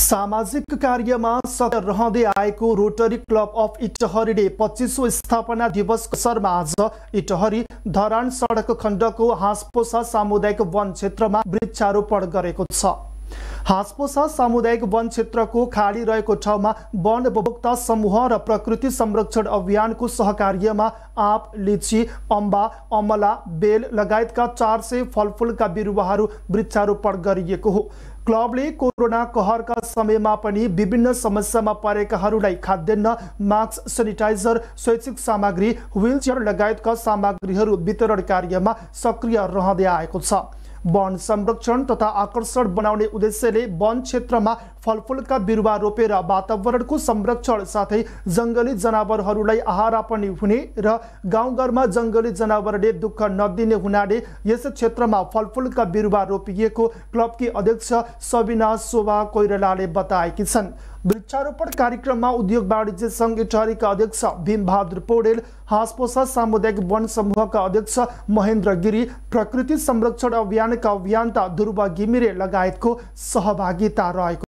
सामाजिक कार्यमा सक्रिय रहँदै आएको रोटरी क्लब अफ इटहरीले 25औं स्थापना दिवसको अवसरमा आज इटहरी धरान सडक खण्डको हाँसपोसा सामुदायिक वन क्षेत्रमा वृक्षारोपण गरेको छ। हाँसपोसा सामुदायिक वन क्षेत्रको खाली रहेको ठाउँमा वन उपभोक्ता समूह र प्रकृति संरक्षण अभियानको सहकार्यमा आँप, लिची, अम्बा, अमला, बेल लगायतका 400 फलफुलका बिरुवाहरू वृक्षारोपण गरिएको हो। क्लबले कोरोना कहरका समयमा पनि विभिन्न समस्यामा परेकाहरूलाई खाद्यान्न, मास्क, सेनिटाइजर, शैक्षिक सामग्री, व्हीलचेयर लगायतका सामग्रीहरू वितरण कार्यमा सक्रिय रहँदै आएको छ। वन संरक्षण तथा आकर्षण बनाउने उद्देश्यले वन क्षेत्रमा फलफुलका बिरुवा रोपेर वातावरणको संरक्षण साथै जंगली जनावरहरूलाई आहार पनि हुने र गाउँघरमा जंगली जनावरले दुःख नदिने हुनाले यस क्षेत्रमा फलफुलका बिरुवा रोपिएको क्लबकी अध्यक्ष सबिना शोभा कोइरालाले बताएकी छन्। वृक्षारोपण कार्यक्रममा उद्योग वाणिज्य संघ इटहरीका अध्यक्ष भीमबहादुर पौडेल, हाँसपोसा सामुदायिक वन समूहका अध्यक्ष महेन्द्र गिरी, प्रकृति संरक्षण अभियानका अभियन्ता ध्रुव घिमिरे लगायतको सहभागिता रहेको